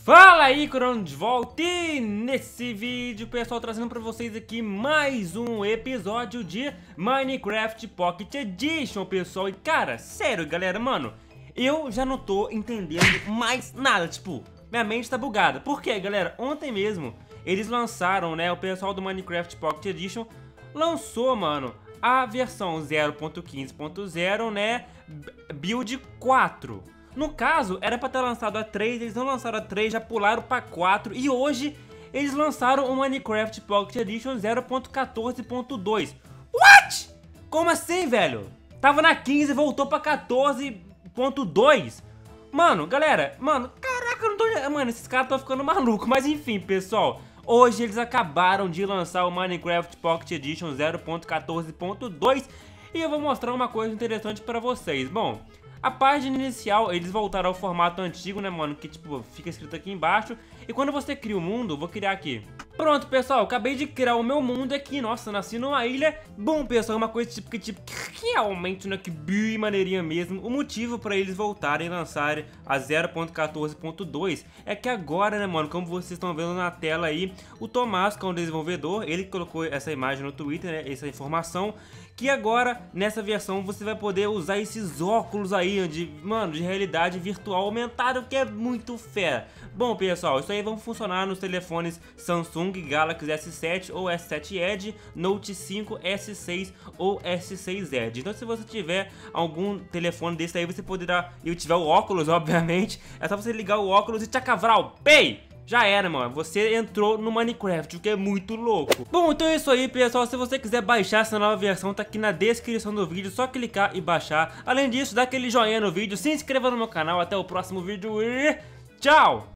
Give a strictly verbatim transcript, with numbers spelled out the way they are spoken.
Fala aí, Corona de volta, e nesse vídeo, pessoal, trazendo pra vocês aqui mais um episódio de Minecraft Pocket Edition, pessoal. E cara, sério, galera, mano, eu já não tô entendendo mais nada, tipo, minha mente tá bugada. Por quê, galera? Ontem mesmo, eles lançaram, né, o pessoal do Minecraft Pocket Edition lançou, mano, a versão zero ponto quinze ponto zero, né, build quatro. No caso, era pra ter lançado a três, eles não lançaram a três, já pularam pra quatro. E hoje, eles lançaram o Minecraft Pocket Edition zero ponto quatorze ponto dois. What? Como assim, velho? Tava na quinze e voltou pra quatorze ponto dois. Mano, galera, mano, caraca, eu não tô... Mano, esses caras estão ficando malucos. Mas enfim, pessoal, hoje eles acabaram de lançar o Minecraft Pocket Edition zero ponto quatorze ponto dois. E eu vou mostrar uma coisa interessante pra vocês. Bom... A página inicial, eles voltaram ao formato antigo, né, mano? Que, tipo, fica escrito aqui embaixo. E quando você cria o mundo, vou criar aqui. Pronto, pessoal, acabei de criar o meu mundo aqui. Nossa, nasci numa ilha. Bom, pessoal, uma coisa tipo que, tipo, que realmente, né, que bem maneirinha mesmo. O motivo pra eles voltarem e lançarem a zero ponto quatorze ponto dois é que agora, né, mano, como vocês estão vendo na tela aí, o Tomás, que é um desenvolvedor, ele colocou essa imagem no Twitter, né, essa informação, que agora, nessa versão, você vai poder usar esses óculos aí, de, mano, de realidade virtual aumentada, que é muito fera. Bom, pessoal, isso aí vai funcionar nos telefones Samsung Galaxy S sete ou S sete Edge, Note cinco, S seis ou S seis Edge. Então, se você tiver algum telefone desse aí, você poderá, e tiver o óculos, obviamente, é só você ligar o óculos e tchacavral, pay! Já era, mano, você entrou no Minecraft, o que é muito louco. Bom, então é isso aí, pessoal. Se você quiser baixar essa nova versão, tá aqui na descrição do vídeo, só clicar e baixar. Além disso, dá aquele joinha no vídeo, se inscreva no meu canal. Até o próximo vídeo e tchau!